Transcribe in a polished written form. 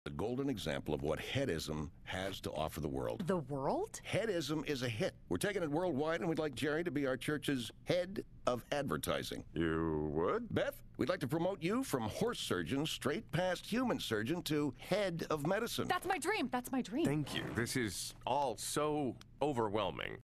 A golden example of what headism has to offer the world. The world? Headism is a hit. We're taking it worldwide, and we'd like Jerry to be our church's head of advertising. You would? Beth, we'd like to promote you from horse surgeon straight past human surgeon to head of medicine. That's my dream. That's my dream. Thank you. This is all so overwhelming.